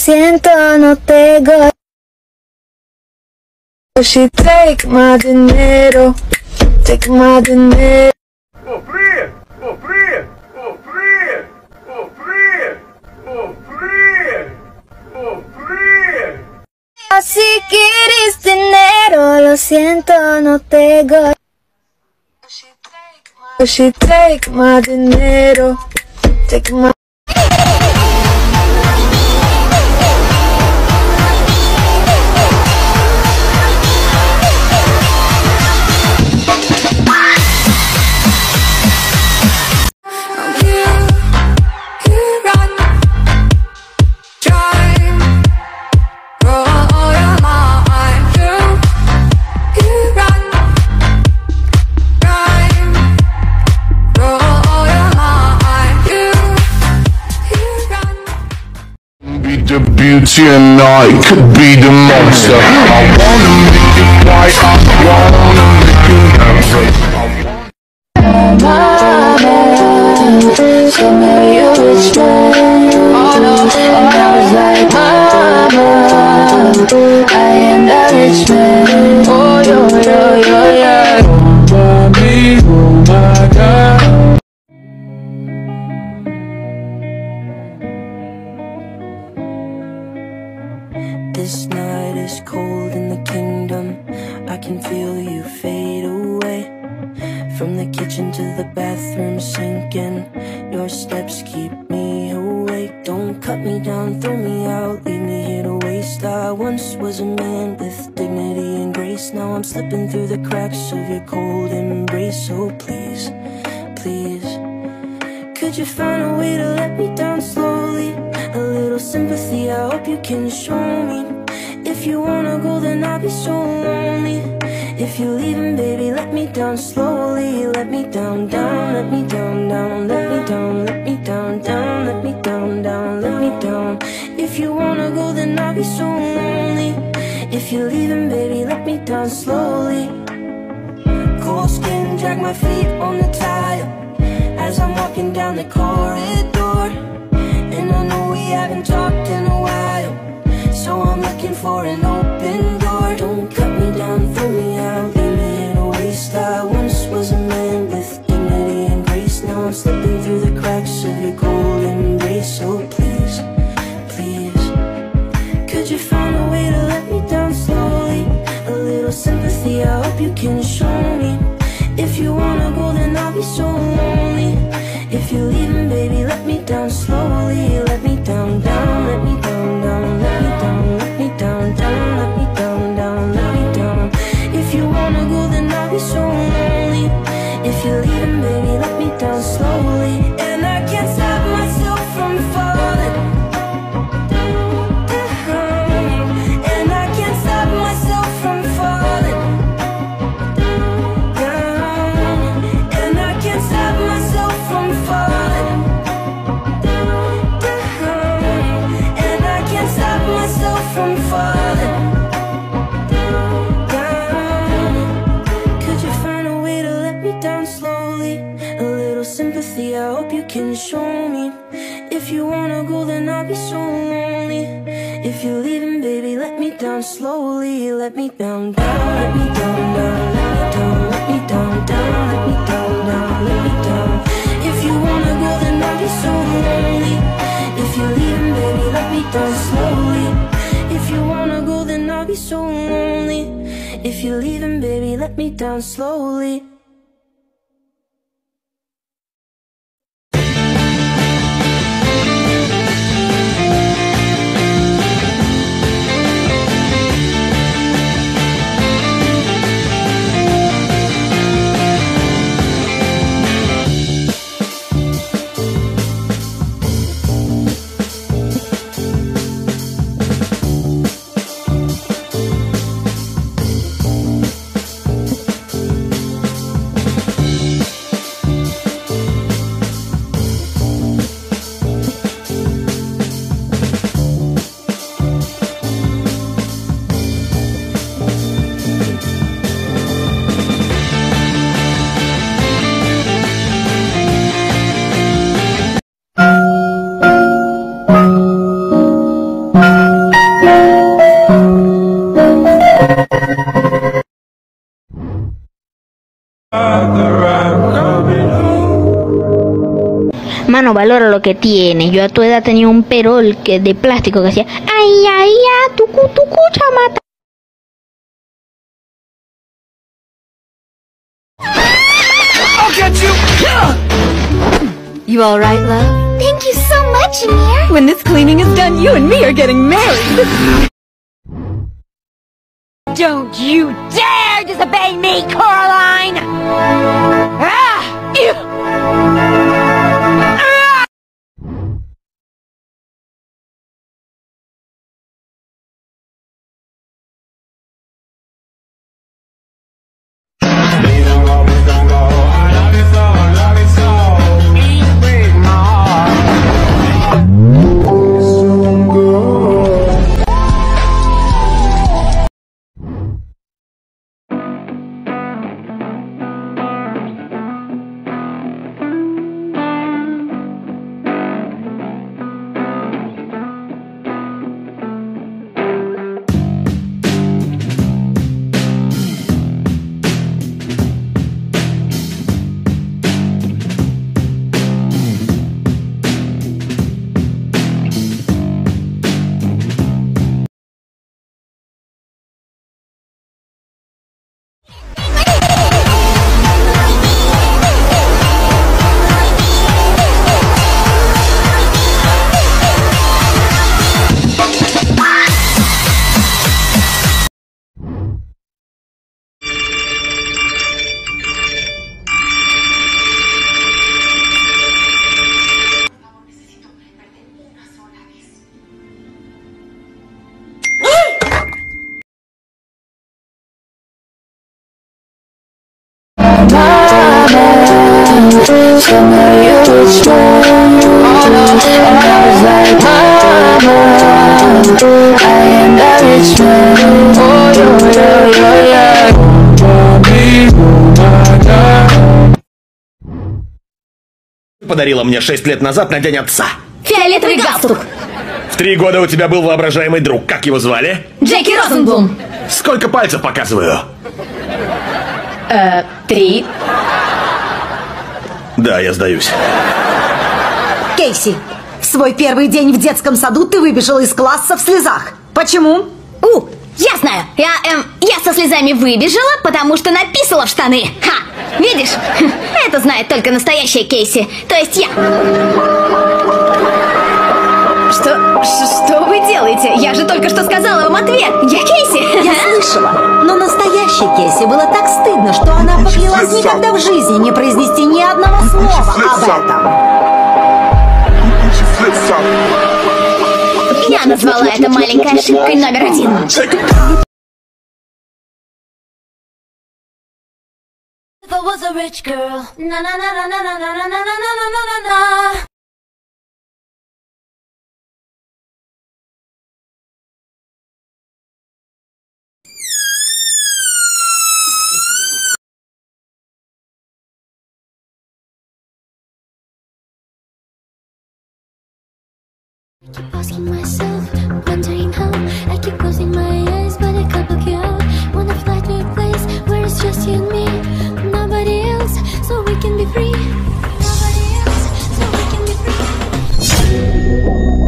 siento, no tengo. She take my dinero, take my dinero. Oh, please! Oh, please! Oh, please! Oh, please! Oh, please! Oh, please! Si quieres dinero, lo siento, no tengo. She take my dinero, take my. The beauty and I could be the monster. I wanna make you quiet, I wanna make you nervous. Mama, she married a rich man. And I was like, Mama, I am that rich man. Oh, yo, yo, yo, yeah. Oh, mommy, oh, my God. This night is cold in the kingdom. I can feel you fade away. From the kitchen to the bathroom sinking. Your steps keep me awake. Don't cut me down, throw me out, leave me here to waste. I once was a man with dignity and grace. Now I'm slipping through the cracks of your cold embrace. So please, please, could you find a way to let me down slowly? A little sympathy, I hope you can show me. If you wanna go, then I'll be so lonely. If you're leaving, baby, let me down slowly. Let me down, down, let me down, down, let me down, let me down, down, let me down, down, let me down. If you wanna go, then I'll be so lonely. If you're leaving, baby, let me down slowly. Cold skin, drag my feet on the tile as I'm walking down the corridor. And I know we haven't talked in a while, so I'm looking for an open door. Don't cut me down, throw me out, leave me in a waste. I once was a man with dignity and grace. Now I'm slipping through the cracks of your cold embrace. So please, please, could you find a way to let me down slowly? A little sympathy, I hope you can show me. If you wanna go, then I'll be so lonely. If you're leaving, baby, let me down slowly. Let me down, down, let me down, down, let me down, let me down, down, let me down, down, let me down. If you wanna go, then I'll be so lonely. If you're leaving, baby, let me down slowly. And I can't stop myself from falling down. And I can't stop myself from falling down. And I can't stop myself from falling down. And I can't stop myself from falling down. Could you find a way to let me down slowly? A little sympathy, I hope you can show me. If you wanna go, then I'll be so lonely. If you're leaving, baby, let me down slowly. Let me down, down, let me down, down, let me down, let me down, down, let me down, down, let me down. If you wanna go, then I'll be so lonely. If you're leaving, baby, let me down slowly. If you wanna go, then I'll be so lonely. If you're leaving, baby, let me down slowly. Mano, valora lo que tiene. Yo a tu edad tenía un perol de plástico que hacía ay, ay, ay, tucu, tucu, chamata. You alright, love? Thank you so much, Amir. When this cleaning is done, you and me are getting married. Don't you dare disobey me, Coraline! Ah! Ew! Ah! Подарила мне 6 лет назад на день отца. Фиолетовый галстук! В 3 года у тебя был воображаемый друг. Как его звали? Джеки Розенблум! Сколько пальцев показываю? 3. Да, я сдаюсь. Кейси, в свой первый день в детском саду ты выбежала из класса в слезах. Почему? Я знаю. Я со слезами выбежала, потому что написала в штаны. Ха! Видишь? Это знает только настоящая Кейси. То есть я. Что вы делаете? Я же только что сказала вам ответ. Я Кейси. Я слышала. Но настоящей Кейси было так стыдно, что она поклялась никогда в жизни не произнести ни одного слова об этом. Я назвала это маленькой ошибкой номер 1. If I was a rich girl, na na na na na na na na na na na na na. I keep asking myself, wondering how. I keep closing my eyes, but I can't look you out. Wanna fly to a place where it's just you and me, nobody else, so we can be free. Nobody else, so we can be free.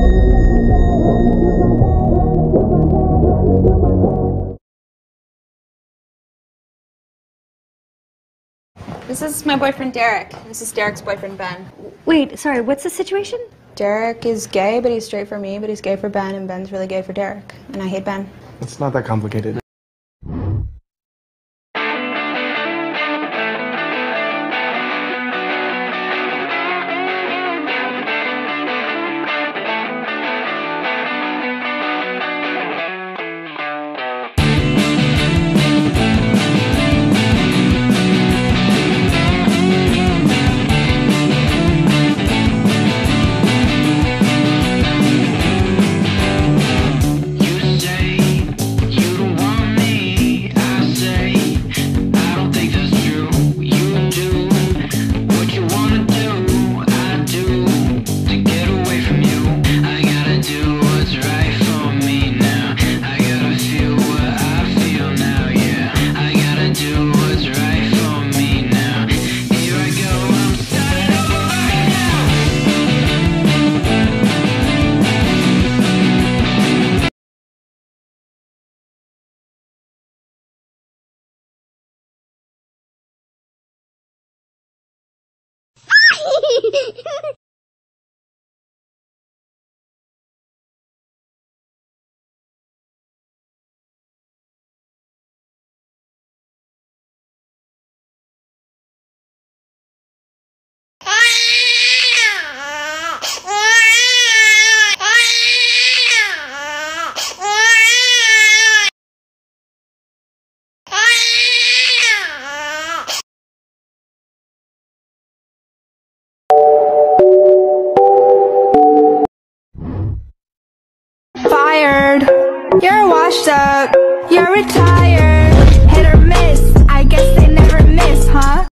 This is my boyfriend Derek. This is Derek's boyfriend Ben. Wait, sorry, what's the situation? Derek is gay, but he's straight for me, but he's gay for Ben, and Ben's really gay for Derek. And I hate Ben. It's not that complicated. You say you don't want Fired. You're washed up. You're retired. Hit or miss. I guess they never miss, huh?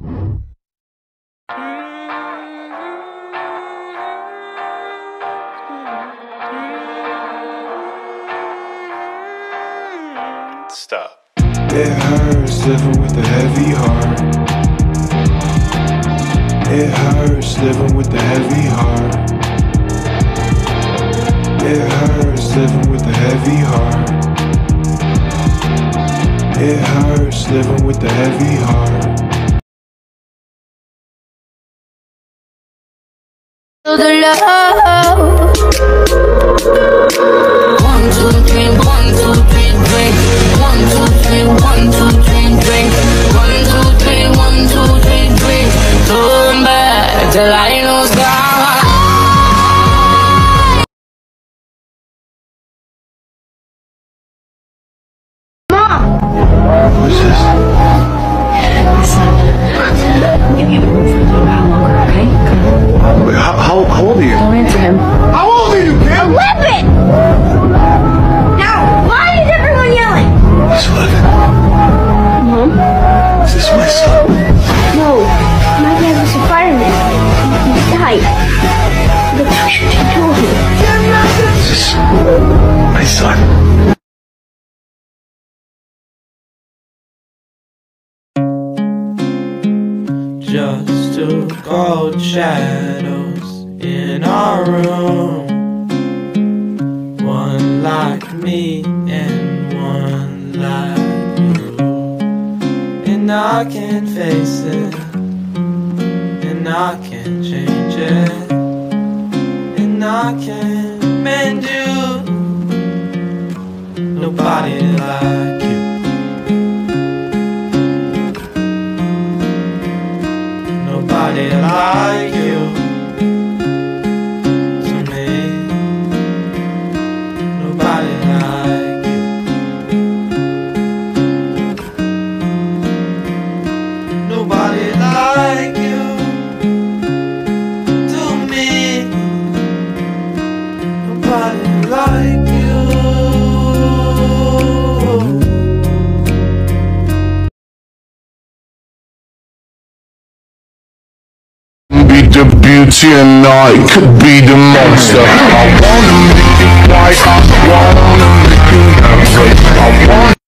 Stop. It hurts living with a heavy heart. It hurts living with a heavy heart. It hurts living with a heavy heart. It hurts living with a heavy heart. The love. 1, 2, 3, 1, 2, 3, drink. 1, 2, 3, 1, 2, 3, drink. 1, 2, 3, 1, 2, 3, drink. Turn back till I lose God. What's this? Listen, give you room for a little while longer, okay? Come on. Wait, how old are you? Don't answer him. How old are you, Kim? 11! Now, why is everyone yelling? He's 11. Mom? Is this my son? No. My dad was a fireman. He died. Look, you told him. Is this my son? Just two cold shadows in our room. One like me and one like you. And I can't face it, and I can't change it, and I can't mend you. Nobody like you. Nobody like you to me. Nobody like you. Nobody like you to me. Nobody like you. Be the beauty and I could be the monster. I wanna make you white, I wanna make you happy. I want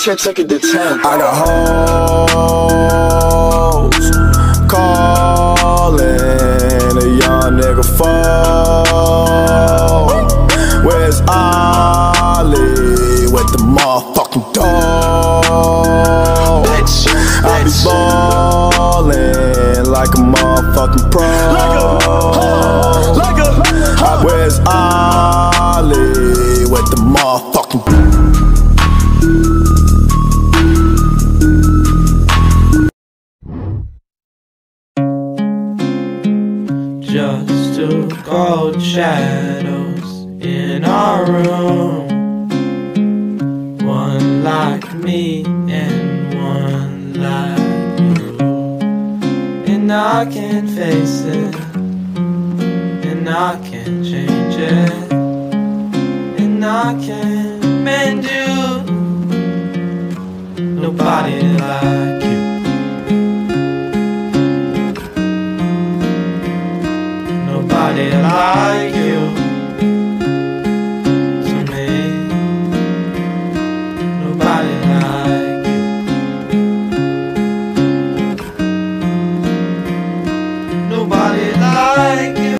10, take it to 10. I got hoes calling a young nigga phone. Where's Ollie with the motherfucking dough? I be ballin' like a motherfucking pro. Where's Ollie with the motherfucking Just two cold shadows in our room, one like me and one like you. And I can't face it, and I can't change it, and I can't mend you. Nobody like you. Nobody like you to me. Nobody like you. Nobody like you.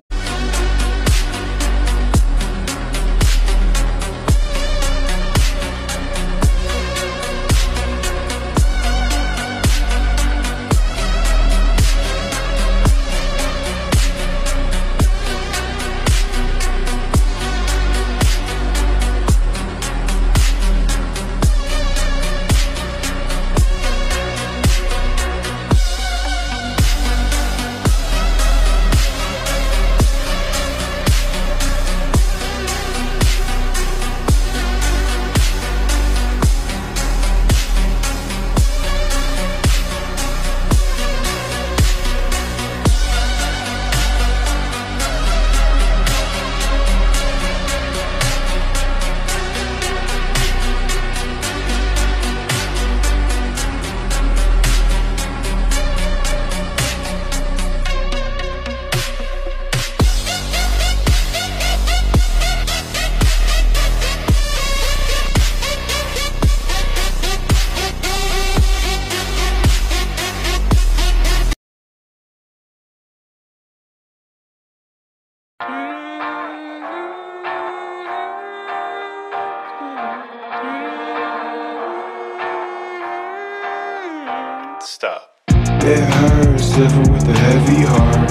Stop. It hurts living with a heavy heart.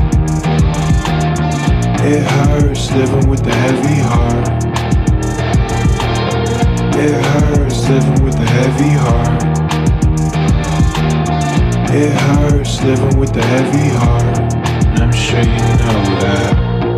It hurts living with a heavy heart. It hurts living with a heavy heart. It hurts living with a heavy heart. And I'm sure you know that.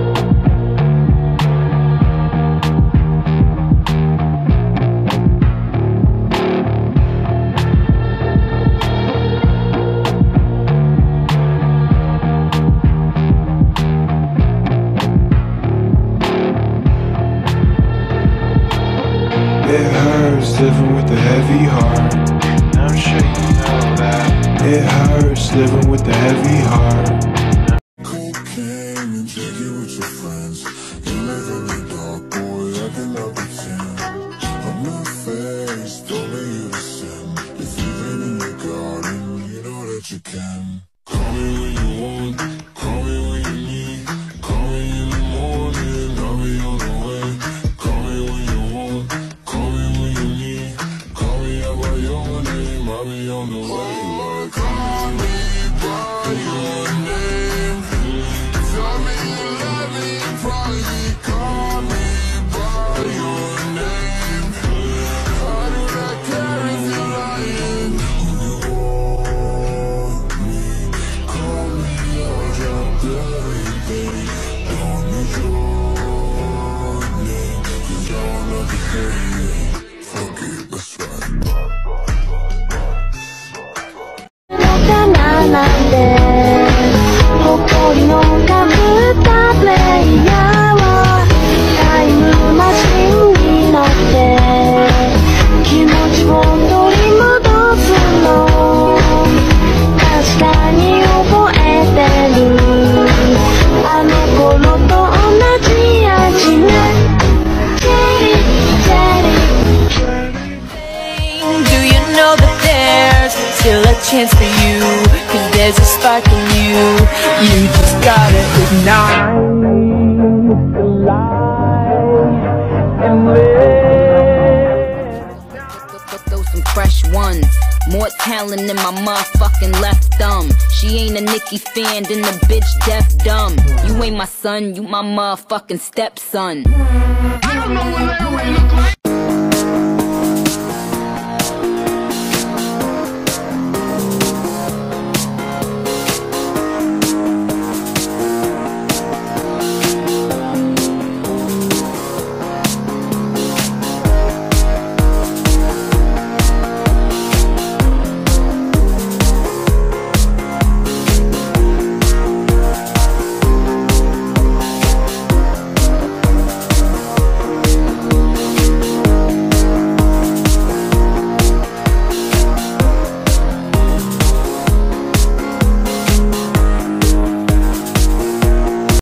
It hurts living with a heavy heart. I'm sure you know that. It hurts living with a heavy heart. Cocaine and drinking with your friends. You live in the dark, boy, I cannot pretend. I'm not faced, don't let you to sin. If you've been in your garden, you know that you can. Call me when you want, call me when you need. Call me in the morning, I'll be on the way. Call me when you want, call me when you need. Call me out by your name, I'll be on the way. Like, call me by your name. Tell me you love me in private. Call me by your name. How do that carry you lying? You want me? Call me, I'll drop everything. Don't need your name, 'cause y'all know the game. Fuck it, let's ride. なんで誇りのかぶったプレイヤーはタイムマシンに乗って気持ちを取り戻すの確かに覚えてるあの頃と同じ味ねチェリーチェリ chance for you, 'cause there's a spark in you. You just gotta ignite the light and live. Throw some fresh ones. More talent than my motherfucking left thumb. She ain't a Nicki fan, then the bitch deaf dumb. You ain't my son, you my motherfucking stepson. I don't know what that way look like.